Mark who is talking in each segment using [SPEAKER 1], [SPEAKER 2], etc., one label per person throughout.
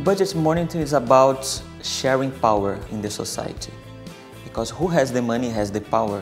[SPEAKER 1] Budget monitoring is about sharing power in the society. Because who has the money has the power.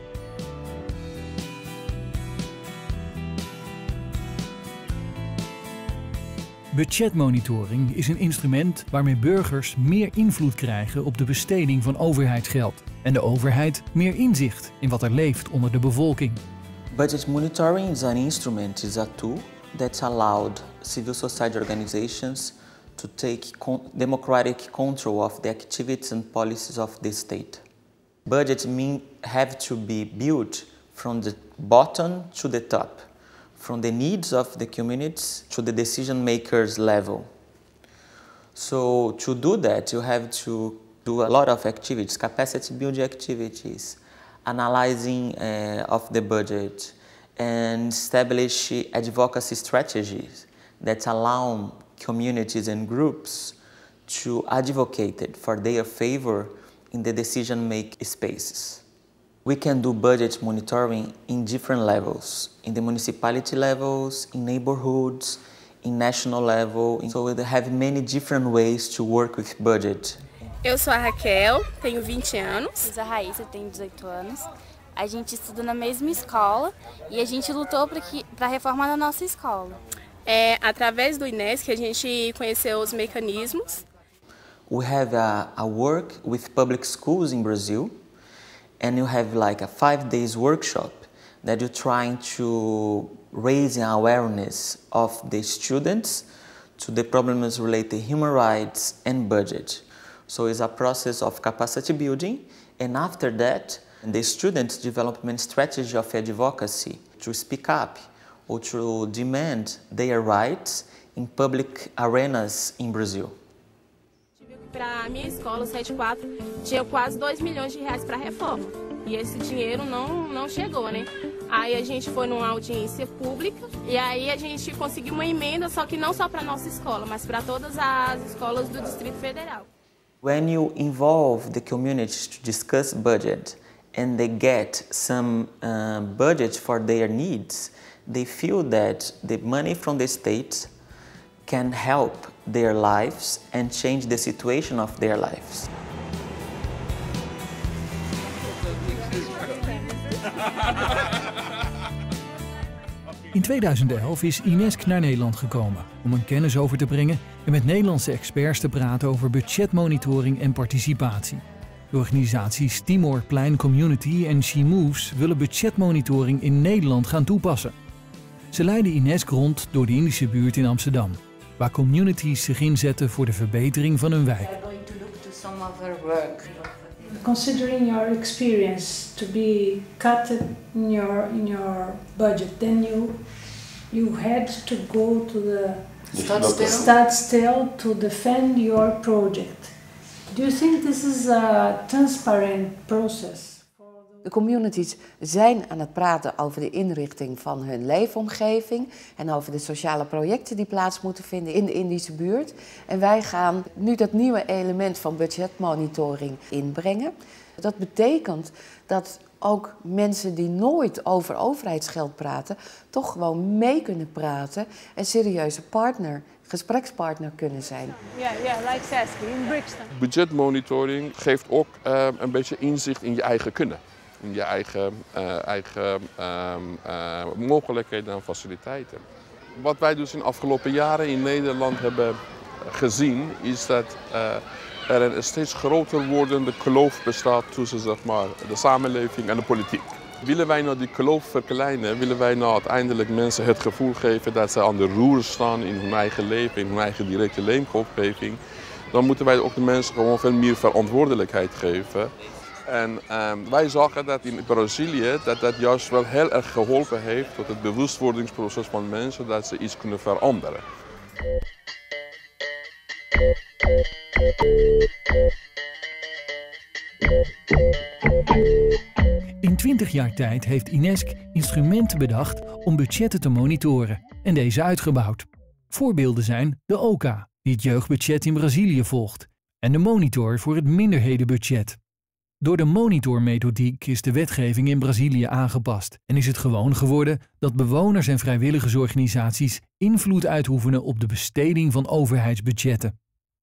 [SPEAKER 2] Budgetmonitoring is een instrument waarmee burgers meer invloed krijgen op de besteding van overheidsgeld en de overheid meer inzicht in wat er leeft onder de bevolking.
[SPEAKER 1] Budget monitoring is an instrument, is a tool that allowed civil society organizations to take democratic control of the activities and policies of the state. Budgets have to be built from the bottom to the top. From the needs of the communities to the decision makers level. So to do that, you have to do a lot of activities, capacity building activities, analyzing of the budget, and establish advocacy strategies that allow communities and groups to advocate for their favor in the decision-making spaces. We can do budget monitoring in different levels, in the municipality levels, in neighborhoods, in national level. So we have many different ways to work with budget.
[SPEAKER 3] Eu sou a Raquel, tenho 20 anos.
[SPEAKER 4] Eu sou a Raíssa, tenho 18 anos. A gente estuda na mesma escola e a gente lutou para a reforma da nossa escola.
[SPEAKER 3] É através do INESC que a gente conheceu os mecanismos.
[SPEAKER 1] We have a work with public schools in Brazil. And you have like a 5 days workshop that you're trying to raise an awareness of the students to the problems related to human rights and budget. So it's a process of capacity building, and after that, the students development strategy of advocacy to speak up or to demand their rights in public arenas in Brazil.
[SPEAKER 3] Para a minha escola, o 74, tinha quase 2 milhões de reais para a reforma. E esse dinheiro não chegou, né? Aí a gente foi numa audiência pública e aí a gente conseguiu uma emenda, só que não só para a nossa escola, mas para todas as escolas do Distrito Federal.
[SPEAKER 1] When you involve the communities to discuss budget and they get some budget for their needs, they feel that the money from the state can help their lives and change the situation of their lives.
[SPEAKER 2] In 2011 is INESC naar Nederland gekomen om een kennis over te brengen en met Nederlandse experts te praten over budgetmonitoring en participatie. De organisaties Timor Plein Community en She Moves willen budgetmonitoring in Nederland gaan toepassen. Ze leiden INESC rond door de Indische buurt in Amsterdam, waar communities zich inzetten voor de verbetering van hun wijk.
[SPEAKER 5] Considering your experience to be cut in your budget, then you had to go to the Stadsteel to defend your project. Do you think this is a transparent process?
[SPEAKER 6] De communities zijn aan het praten over de inrichting van hun leefomgeving en over de sociale projecten die plaats moeten vinden in de Indische buurt. En wij gaan nu dat nieuwe element van budgetmonitoring inbrengen. Dat betekent dat ook mensen die nooit over overheidsgeld praten, toch gewoon mee kunnen praten en serieuze gesprekspartner kunnen zijn.
[SPEAKER 7] Ja, like Saskia in Brixton.
[SPEAKER 8] Budgetmonitoring geeft ook een beetje inzicht in je eigen kunnen. In je eigen mogelijkheden en faciliteiten. Wat wij dus in de afgelopen jaren in Nederland hebben gezien, is dat er een steeds groter wordende kloof bestaat tussen zeg maar, de samenleving en de politiek. Willen wij nou die kloof verkleinen, willen wij nou uiteindelijk mensen het gevoel geven dat ze aan de roer staan in hun eigen leven, in hun eigen directe leefomgeving, dan moeten wij ook de mensen gewoon veel meer verantwoordelijkheid geven. En wij zagen dat in Brazilië dat juist wel heel erg geholpen heeft tot het bewustwordingsproces van mensen dat ze iets kunnen veranderen.
[SPEAKER 2] In 20 jaar tijd heeft INESC instrumenten bedacht om budgetten te monitoren en deze uitgebouwd. Voorbeelden zijn de OCA, die het jeugdbudget in Brazilië volgt, en de Monitor voor het minderhedenbudget. Door de monitormethodiek is de wetgeving in Brazilië aangepast en is het gewoon geworden dat bewoners en vrijwilligersorganisaties invloed uitoefenen op de besteding van overheidsbudgetten.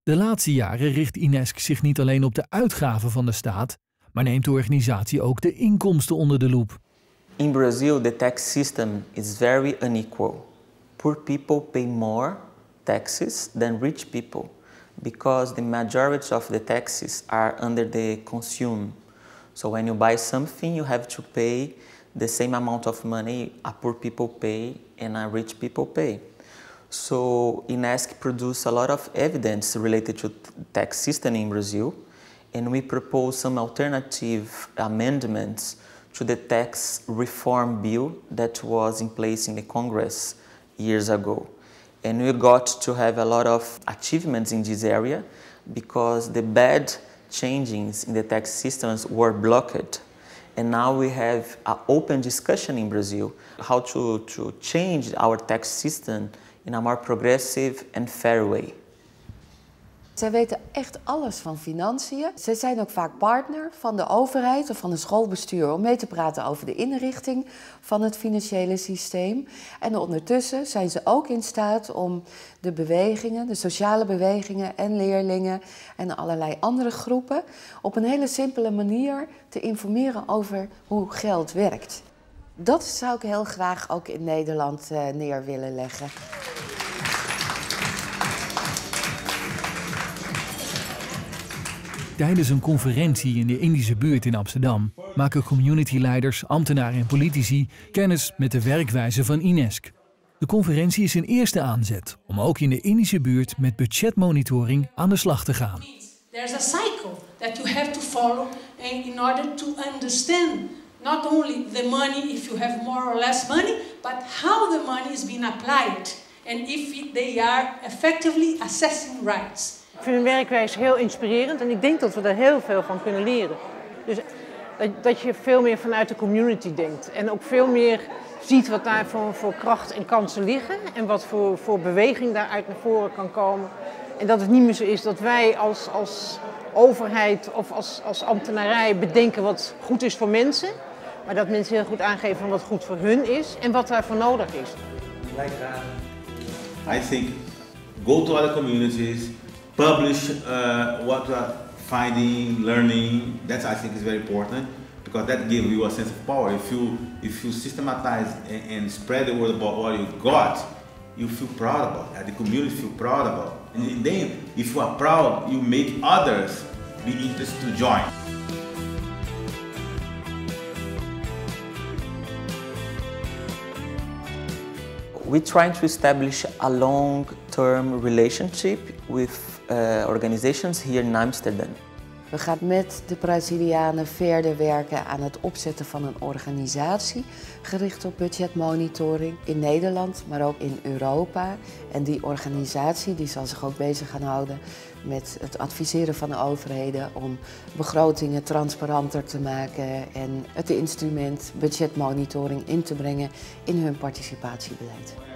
[SPEAKER 2] De laatste jaren richt INESC zich niet alleen op de uitgaven van de staat, maar neemt de organisatie ook de inkomsten onder de loep.
[SPEAKER 1] In Brazil, the tax system is very unequal. Poor people pay more taxes than rich people because the majority of the taxes are under the consume. So when you buy something, you have to pay the same amount of money a poor people pay and a rich people pay. So INESC produced a lot of evidence related to the tax system in Brazil, and we propose some alternative amendments to the tax reform bill that was in place in the Congress years ago. And we got to have a lot of achievements in this area because the bad changes in the tax systems were blocked. And now we have an open discussion in Brazil how to change our tax system in a more progressive and fair way.
[SPEAKER 6] Zij weten echt alles van financiën. Ze zijn ook vaak partner van de overheid of van het schoolbestuur om mee te praten over de inrichting van het financiële systeem. En ondertussen zijn ze ook in staat om de bewegingen, de sociale bewegingen en leerlingen en allerlei andere groepen op een hele simpele manier te informeren over hoe geld werkt. Dat zou ik heel graag ook in Nederland neer willen leggen.
[SPEAKER 2] Tijdens een conferentie in de Indische buurt in Amsterdam maken communityleiders, ambtenaren en politici kennis met de werkwijze van INESC. De conferentie is een eerste aanzet om ook in de Indische buurt met budgetmonitoring aan de slag te gaan.
[SPEAKER 5] There's a cycle that you have to follow in order to understand not only the money if you have more or less money, but how the money is being applied and if they are effectively assessing rights.
[SPEAKER 7] Ik vind hun werkwijze heel inspirerend en ik denk dat we daar heel veel van kunnen leren. Dus dat je veel meer vanuit de community denkt en ook veel meer ziet wat daar voor kracht en kansen liggen en wat voor beweging daaruit naar voren kan komen. En dat het niet meer zo is dat wij als overheid of als ambtenarij bedenken wat goed is voor mensen, maar dat mensen heel goed aangeven wat goed voor hun is en wat daarvoor nodig is.
[SPEAKER 9] I think go to other communities. Publish what you are finding, learning. That I think is very important because that gives you a sense of power. If you systematize and spread the word about what you got, you feel proud about it. The community feel proud about it. And then, if you are proud, you make others be interested to join.
[SPEAKER 1] We're trying to establish a long-term relationship with organizations here in Amsterdam.
[SPEAKER 6] We gaan met de Brazilianen verder werken aan het opzetten van een organisatie gericht op budgetmonitoring in Nederland, maar ook in Europa. En die organisatie die zal zich ook bezig gaan houden met het adviseren van de overheden om begrotingen transparanter te maken en het instrument budgetmonitoring in te brengen in hun participatiebeleid.